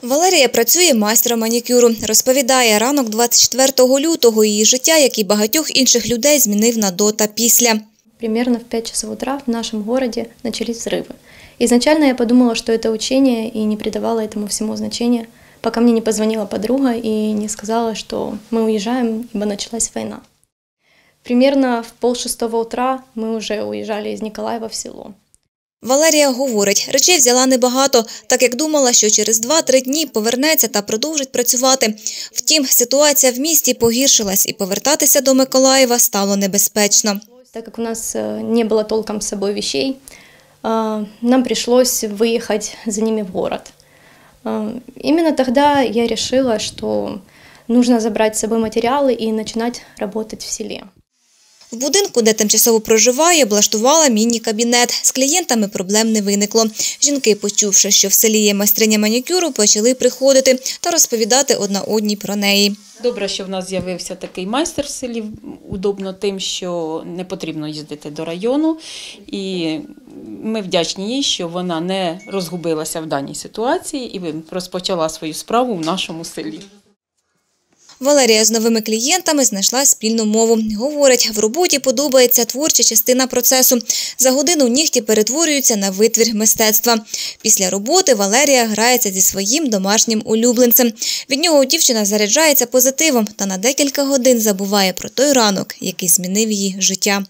Валерія працює майстром манікюру. Розповідає, ранок 24 лютого її життя, як і багатьох інших людей, змінив на до та після. Примерно в 5 часов утра в нашем городе начались взрывы. Изначально я подумала, что это учение, и не придавала этому всему значения, пока мне не позвонила подруга и не сказала, что мы уезжаем, ибо началась война. Примерно в 5:30 утра мы уже уезжали из Николаева в село. Валерія говорить, речей взяла небагато, так як думала, що через 2-3 дні повернеться та продовжить працювати. Втім, ситуація в місті погіршилась і повертатися до Миколаєва стало небезпечно. Так как у нас не было толком с собой вещей, нам пришлось выехать за ними в город. Именно тогда я решила, что нужно забрать с собой материалы и начинать работать в селе. В будинку, де тимчасово проживає, облаштувала міні-кабінет. З клієнтами проблем не виникло. Жінки, почувши, що в селі є майстриня манікюру, почали приходити та розповідати одна одній про неї. Добре, що в нас з'явився такий майстер в селі. Удобно тим, що не потрібно їздити до району. І ми вдячні їй, що вона не розгубилася в даній ситуації і розпочала свою справу в нашому селі. Валерія з новими клієнтами знайшла спільну мову. Говорить, в роботі подобається творча частина процесу. За годину нігті перетворюються на витвір мистецтва. Після роботи Валерія грається зі своїм домашнім улюбленцем. Від нього дівчина заряджається позитивом та на декілька годин забуває про той ранок, який змінив її життя.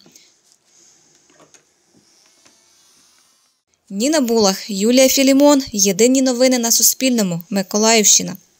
Ніна Булах, Юлія Філімон. Єдині новини на Суспільному. Миколаївщина.